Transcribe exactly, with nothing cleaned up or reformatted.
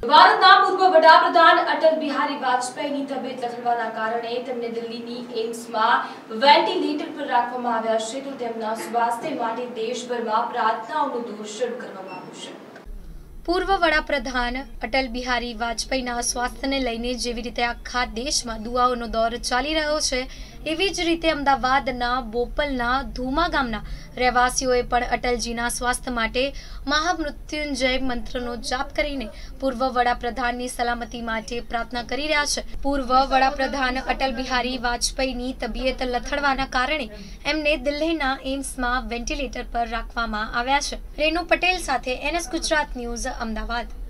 ભારતના પૂર્વ વડાપ્રધાન અટલ બિહારી વાજપેયીની તબિયત લથડવાના કારણે તેમને દિલ્હીની એમ્સમાં વેન્ટિલેટર પર રાખવામાં આવ્યા છે, તો તેમના સ્વાસ્થ્ય માટે દેશભરમાં પ્રાર્થનાઓનો દોર શરૂ કરવામાં આવ્યો છે। પૂર્વ વડાપ્રધાન અટલ બિહારી વાજપેયીના સ્વાસ્થ્યને લઈને જેવી રીતે આખા દેશમાં દુઆઓનો દોર ચાલી રહ્યો છે, એવી જ રીતે અમદાવાદના બોપલના ધુમા ગામના રહેવાસીઓએ પણ અટલજીના સ્વાસ્થ્ય માટે મહામૃત્યુંજય મંત્રનો જાપ કરીને પૂર્વ વડાપ્રધાનની સલામતી માટે પ્રાર્થના કરી રહ્યા છે। પૂર્વ વડાપ્રધાન અટલ બિહારી વાજપેયીની તબિયત લથડવાના કારણે એમને દિલ્હીના એમ્સમાં વેન્ટિલેટર પર રાખવામાં આવ્યા છે। રેનુ પટેલ સાથે એનએસ ગુજરાત ન્યૂઝ, અમદાવાદ।